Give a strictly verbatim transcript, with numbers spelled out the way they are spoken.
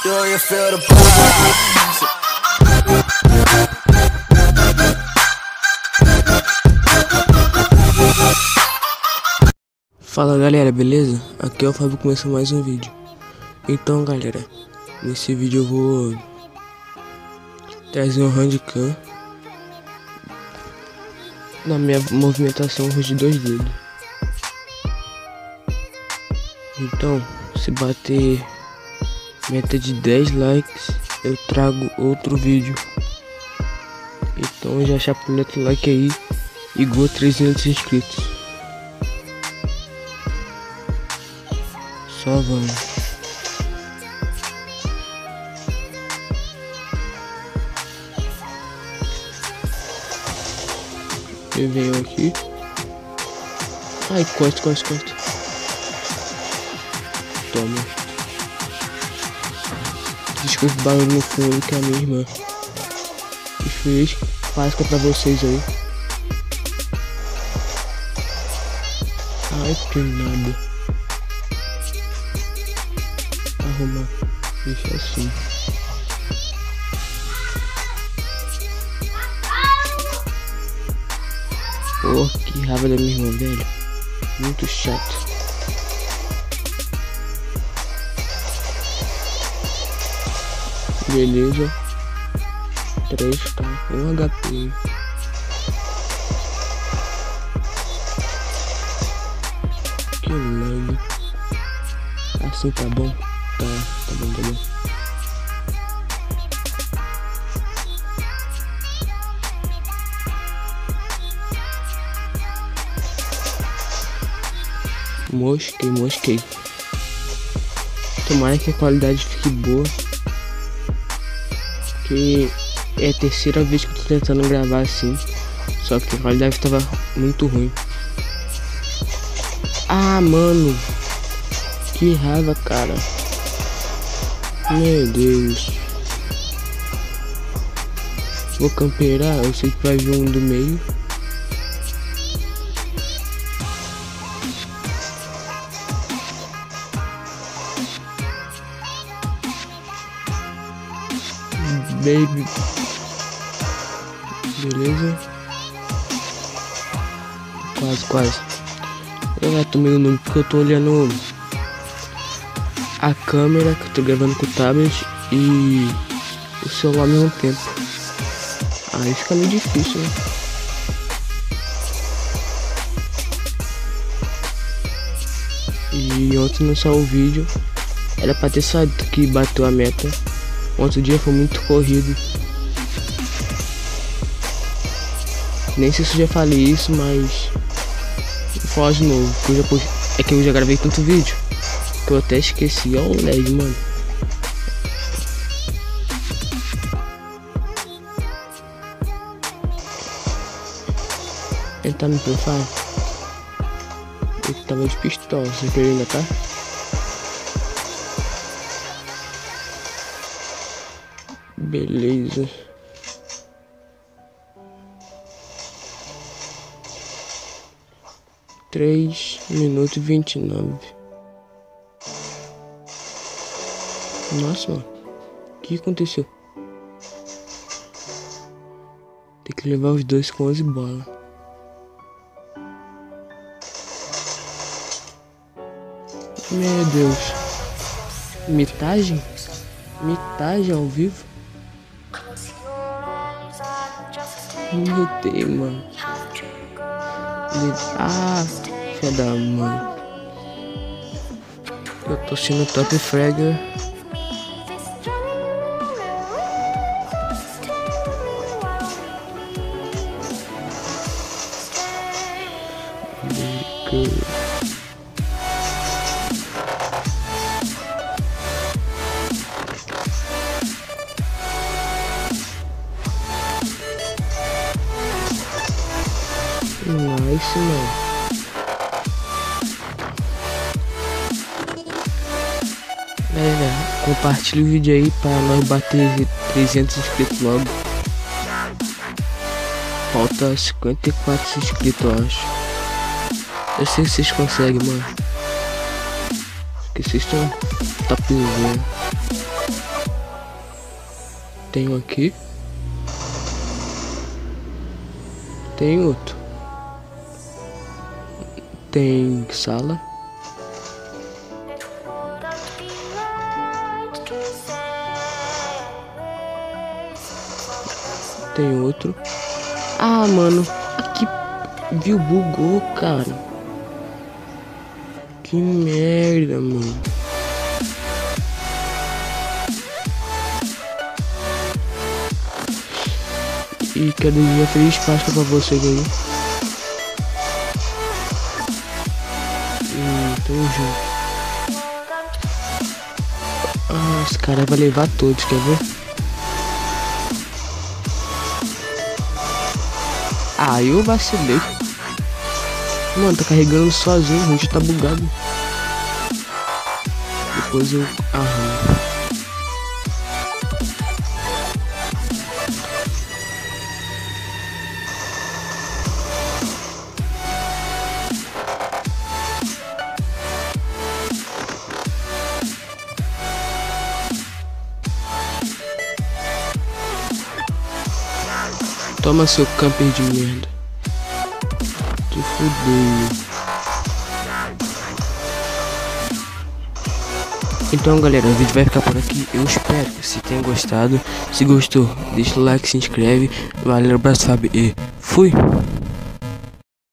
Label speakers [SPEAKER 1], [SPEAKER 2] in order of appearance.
[SPEAKER 1] Do you feel the vibes?
[SPEAKER 2] Fala galera, beleza? Aqui é o Fábio começando mais um vídeo. Então galera, nesse vídeo eu vou trazer um handcam na minha movimentação de dois dedos. Então, se bater meta de dez likes, eu trago outro vídeo. Então já chapuleta o like aí, igual trezentos inscritos. Só vamos. Eu venho aqui. Ai, corta, corta, corta. Toma. Desculpa o barulho no fundo, que é a minha irmã. E feliz Páscoa pra vocês aí. Ai, que nada. Arrumar. Deixa assim. Pô, que raiva da minha irmã, velho. Muito chato. Beleza. três K, um H P. Que lag. Assim tá bom? Tá, tá bom, tá bom. Mosquei, mosquei. Tomara que a qualidade fique boa. Que é a terceira vez que eu tô tentando gravar assim. Só que a qualidade tava muito ruim. Ah, mano. Que raiva, cara. Meu Deus. Vou camperar. Eu sei que vai vir um do meio. Baby. Beleza. Quase, quase. Eu já tô meio noob porque eu tô olhando a câmera que eu tô gravando com o tablet e o celular ao mesmo tempo. Aí fica meio difícil, né? E ontem não saiu o vídeo. Era pra ter saído que bateu a meta. Ontem o dia foi muito corrido. Nem sei se eu já falei isso, mas vou falar de novo, porque eu já pus... é que eu já gravei tanto vídeo que eu até esqueci. Olha o L E D, mano. Ele tá no profile. Ele tava de pistola, você quer ainda, tá? Beleza. Três minutos e vinte e nove. Nossa, mano. O que aconteceu? Tem que levar os dois com onze bolas. Meu Deus. Mitagem? Mitagem ao vivo? Meu Deus, mano. Ah, filha da mãe. Eu tô sendo top fragger. Nice, mano. Galera, compartilha o vídeo aí pra nós bater trezentos inscritos logo. Falta cinquenta e quatro inscritos, eu acho. Eu sei que vocês conseguem, mano. Porque vocês estão topzão. Tem um aqui. Tem outro. Tem sala. Tem outro. Ah, mano. Aqui. Viu? Bugou, cara. Que merda, mano. E quero desejar feliz Páscoa pra vocês aí. Hum, tamo junto. Ah, esse cara vai levar todos, quer ver? Ah, eu vacilei. Mano, tá carregando sozinho, o vídeo tá bugado. Depois eu arrumo. Toma seu camper de merda. Tu fudeu. Então galera, o vídeo vai ficar por aqui. Eu espero que você tenha gostado. Se gostou, deixa o like, se inscreve. Valeu, abraço, Fábio e fui!